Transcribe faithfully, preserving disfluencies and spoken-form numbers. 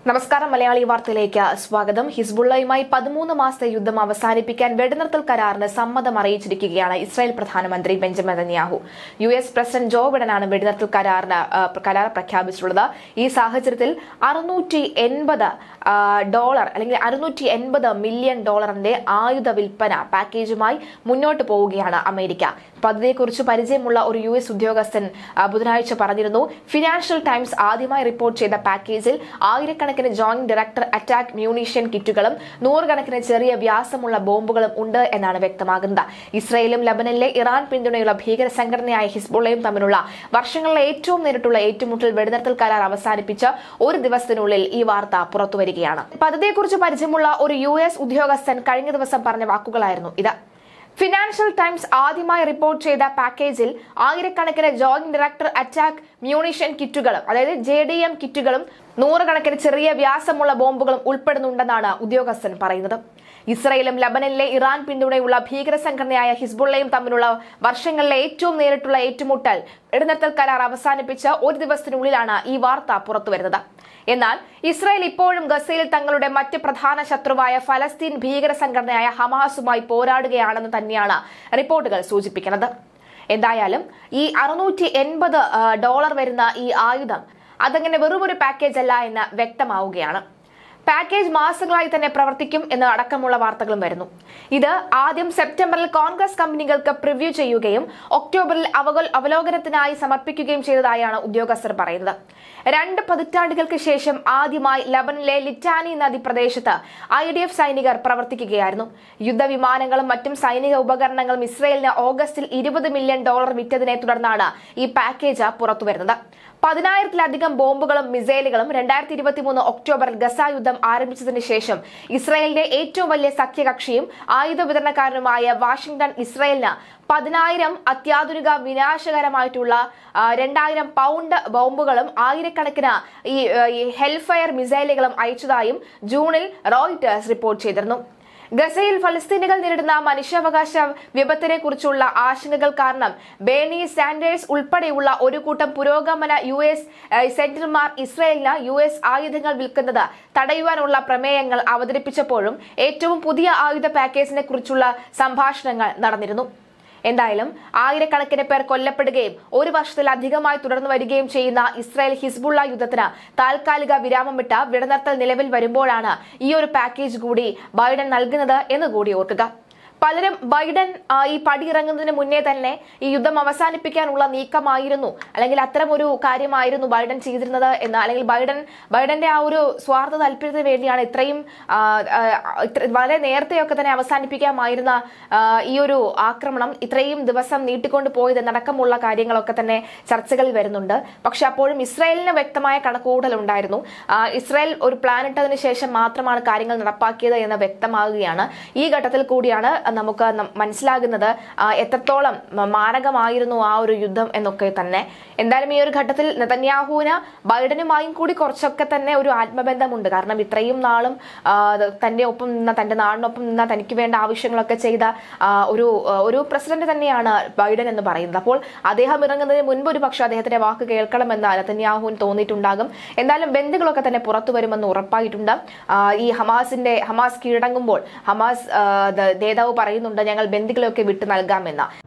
നമസ്കാരം മലയാളി വാർത്തയിലേക്ക് സ്വാഗതം. ഹിസ്ബുള്ളയുമായി പതിമൂന്ന് മാസത്തെ യുദ്ധം അവസാനിപ്പിക്കാൻ വെടിനിർത്തൽ കരാറിന് സമ്മതം അറിയിച്ചിരിക്കുകയാണ് ഇസ്രായേൽ പ്രധാനമന്ത്രി Benjamin Netanyahu. U S president Joe ബൈഡനാണ് വെടിനിർത്തൽ കരാറിന് കരാർ പ്രഖ്യാപിച്ചിട്ടുള്ളത്. ഈ സാഹചര്യത്തിൽ അറുന്നൂറ്റി എൺപത് ഡോളർ അല്ലെങ്കിൽ അറുന്നൂറ്റി എൺപത് മില്യൺ ഡോളറിന്റെ ആയുധ വിൽപ്പന പാക്കേജുമായി മുന്നോട്ട് പോവുകയാണ് അമേരിക്ക. പദ്ധതിയെക്കുറിച്ച് പരിചയമുള്ള ഒരു യു എസ് ഉദ്യോഗസ്ഥൻ ബുധനാഴ്ച പറഞ്ഞിരുന്നു, ഫിനാൻഷ്യൽ ടൈംസ് ആദ്യമായി റിപ്പോർട്ട് ചെയ്ത പാക്കേജിൽ ആയിരക്കണക്കിന് ജോയിന്റ് ഡയറക്ടർ അറ്റാക്ക് മ്യൂണീഷ്യൻ കിറ്റുകളും നൂറുകണക്കിന് ചെറിയ വ്യാസമുള്ള ബോംബുകളും ഉണ്ട് എന്നാണ് വ്യക്തമാകുന്നത്. ഇസ്രയേലും ലബനനിലെ ഇറാൻ പിന്തുണയുള്ള ഭീകര സംഘടനയായ ഹിസ്ബുള്ളയും തമ്മിലുള്ള വർഷങ്ങളിലെ ഏറ്റവും നേരിട്ടുള്ള ഏറ്റുമുട്ടൽ വെടിനിർത്തൽ കരാർ അവസാനിപ്പിച്ച് ഒരു ദിവസത്തിനുള്ളിൽ ഈ വാർത്ത പുറത്തുവരികയാണ്. പദ്ധതിയെക്കുറിച്ച് പരിചയമുള്ള ഒരു യു എസ് ഉദ്യോഗസ്ഥൻ കഴിഞ്ഞ ദിവസം പറഞ്ഞ വാക്കുകളായിരുന്നു ഇത്. ഫിനാൻഷ്യൽ ടൈംസ് ആദ്യമായി റിപ്പോർട്ട് ചെയ്ത പാക്കേജിൽ ആയിരക്കണക്കിന് ജോയിന്റ് ഡയറക്ടർ അറ്റാക്ക് മ്യൂണീഷ്യൻ കിറ്റുകളും അതായത് ജെ ഡി എം കിറ്റുകളും നൂറുകണക്കിന് ചെറിയ വ്യാസമുള്ള ബോംബുകളും ഉൾപ്പെടുന്നുണ്ടെന്നാണ് ഉദ്യോഗസ്ഥൻ പറയുന്നത്. ഇസ്രയേലും ലബനനിലെ ഇറാൻ പിന്തുണയുള്ള ഭീകര സംഘടനയായ ഹിസ്ബുള്ളയും തമ്മിലുള്ള വർഷങ്ങളിലെ ഏറ്റവും നേരിട്ടുള്ള ഏറ്റുമുട്ടൽ വെടിനിർത്തൽ കരാർ അവസാനിപ്പിച്ച് ഒരു ദിവസത്തിനുള്ളിലാണ് ഈ വാർത്ത പുറത്തുവരുന്നത്. എന്നാൽ ഇസ്രായേൽ ഇപ്പോഴും ഗസയിൽ തങ്ങളുടെ മറ്റ് പ്രധാന ശത്രുവായ ഫലസ്തീൻ ഭീകര സംഘടനയായ ഹമാസുമായി പോരാടുകയാണെന്ന് തന്നെയാണ് റിപ്പോർട്ടുകൾ സൂചിപ്പിക്കുന്നത്. എന്തായാലും ഈ അറുന്നൂറ്റി എൺപത് ഡോളർ വരുന്ന ഈ ആയുധം അതങ്ങനെ വെറും ഒരു പാക്കേജ് അല്ല എന്ന് വ്യക്തമാവുകയാണ്. പാക്കേജ് മാസങ്ങളായി തന്നെ പ്രവർത്തിക്കും എന്ന് അടക്കമുള്ള വാർത്തകളും വരുന്നു. ഇത് ആദ്യം സെപ്റ്റംബറിൽ കോൺഗ്രസ് കമ്പനികൾക്ക് പ്രിവ്യൂ ചെയ്യുകയും ഒക്ടോബറിൽ അവലോകനത്തിനായി സമർപ്പിക്കുകയും ചെയ്തതായാണ് ഉദ്യോഗസ്ഥർ പറയുന്നത്. രണ്ട് പതിറ്റാണ്ടുകൾക്ക് ശേഷം ആദ്യമായി ലബനനിലെ ലിറ്റാനി നദി പ്രദേശത്ത് ഐ ഡി എഫ് സൈനികർ പ്രവർത്തിക്കുകയായിരുന്നു. യുദ്ധവിമാനങ്ങളും മറ്റും സൈനിക ഉപകരണങ്ങളും ഇസ്രയേലിന് ഓഗസ്റ്റിൽ ഇരുപത് മില്യൺ ഡോളർ വിറ്റതിനെ തുടർന്നാണ് ഈ പാക്കേജ് പുറത്തുവരുന്നത്. പതിനായിരത്തിലധികം ബോംബുകളും മിസൈലുകളും രണ്ടായിരത്തി ഇരുപത്തി മൂന്ന് ഒക്ടോബറിൽ ഗസ യുദ്ധം ആരംഭിച്ചതിന് ശേഷം ഇസ്രായേലിന്റെ ഏറ്റവും വലിയ സഖ്യകക്ഷിയും ആയുധ വിതരണക്കാരനുമായ വാഷിംഗ്ടൺ ഇസ്രായേലിന് പതിനായിരം അത്യാധുനിക വിനാശകരമായിട്ടുള്ള രണ്ടായിരം പൗണ്ട് ബോംബുകളും ആയിരക്കണക്കിന് ഈ ഹെൽഫയർ മിസൈലുകളും അയച്ചതായും ജൂണിൽ റോയിട്ടേഴ്സ് റിപ്പോർട്ട് ചെയ്തിരുന്നു. ഗസയിൽ ഫലസ്തീനികൾ നേരിടുന്ന മനുഷ്യാവകാശ വിപത്തിനെ കുറിച്ചുള്ള ആശങ്കകൾ കാരണം ബേണി സാൻഡേഴ്സ് ഉൾപ്പെടെയുള്ള ഒരു കൂട്ടം പുരോഗമന യു എസ് സെന്റർമാർ ഇസ്രായേലിന് യു എസ് ആയുധങ്ങൾ വിൽക്കുന്നത് തടയുവാനുള്ള പ്രമേയങ്ങൾ അവതരിപ്പിച്ചപ്പോഴും ഏറ്റവും പുതിയ ആയുധ പാക്കേജിനെ കുറിച്ചുള്ള സംഭാഷണങ്ങൾ നടന്നിരുന്നു. എന്തായാലും ആയിരക്കണക്കിന് പേർ കൊല്ലപ്പെടുകയും ഒരു വർഷത്തിലധികമായി തുടർന്നു വരികയും ചെയ്യുന്ന ഇസ്രായേൽ ഹിസ്ബുള്ള യുദ്ധത്തിന് താൽക്കാലിക വിരാമമിട്ട് വെടിനിർത്തൽ നിലവിൽ വരുമ്പോഴാണ് ഈ ഒരു പാക്കേജ് കൂടി ബൈഡൻ നൽകുന്നത് എന്ന് കൂടി ഓർക്കുക. പലരും ബൈഡൻ ഈ പടിയിറങ്ങുന്നതിന് മുന്നേ തന്നെ ഈ യുദ്ധം അവസാനിപ്പിക്കാനുള്ള നീക്കമായിരുന്നു അല്ലെങ്കിൽ അത്തരം ഒരു കാര്യമായിരുന്നു ബൈഡൻ ചെയ്തിരുന്നത് എന്ന് അല്ലെങ്കിൽ ബൈഡൻ ബൈഡന്റെ ആ ഒരു സ്വാർത്ഥ താല്പര്യത്തിന് വേണ്ടിയാണ് ഇത്രയും വളരെ നേരത്തെയൊക്കെ തന്നെ അവസാനിപ്പിക്കാമായിരുന്ന ഈ ഒരു ആക്രമണം ഇത്രയും ദിവസം നീട്ടിക്കൊണ്ടു പോയത് എന്നടക്കമുള്ള കാര്യങ്ങളൊക്കെ തന്നെ ചർച്ചകളിൽ വരുന്നുണ്ട്. പക്ഷെ അപ്പോഴും ഇസ്രായേലിന് വ്യക്തമായ കണക്കുകൂടൽ ഉണ്ടായിരുന്നു. ഇസ്രായേൽ ഒരു പ്ലാൻ ഇട്ടതിന് ശേഷം മാത്രമാണ് കാര്യങ്ങൾ നടപ്പാക്കിയത് എന്ന് വ്യക്തമാകുകയാണ്. ഈ ഘട്ടത്തിൽ കൂടിയാണ് നമുക്ക് മനസ്സിലാകുന്നത് എത്രത്തോളം മാരകമായിരുന്നു ആ ഒരു യുദ്ധം എന്നൊക്കെ തന്നെ. എന്തായാലും ഈ ഒരു ഘട്ടത്തിൽ നെതന്യാഹുവിന് ബൈഡനുമായും കൂടി കുറച്ചൊക്കെ തന്നെ ഒരു ആത്മബന്ധമുണ്ട്. കാരണം ഇത്രയും നാളും തന്റെ ഒപ്പം നിന്ന തന്റെ നാടിനൊപ്പം നിന്ന തനിക്ക് വേണ്ട ആവശ്യങ്ങളൊക്കെ ചെയ്ത ഒരു ഒരു പ്രസിഡന്റ് തന്നെയാണ് ബൈഡൻ എന്ന് പറയുന്നത്. അപ്പോൾ അദ്ദേഹം ഇറങ്ങുന്നതിന് മുൻപ് ഒരു പക്ഷേ അദ്ദേഹത്തിന്റെ വാക്ക് കേൾക്കണമെന്ന് നെതന്യാഹുവിന് തോന്നിയിട്ടുണ്ടാകും. എന്തായാലും ബന്ധുക്കളൊക്കെ തന്നെ പുറത്തു വരുമെന്ന് ഉറപ്പായിട്ടുണ്ട്. ഈ ഹമാസിന്റെ ഹമാസ് കീഴടങ്ങുമ്പോൾ ഹമാസ് നേതാവ് പറയുന്നുണ്ട്, ഞങ്ങൾ ബന്ദികളെയൊക്കെ വിട്ടു നൽകാമെന്ന്.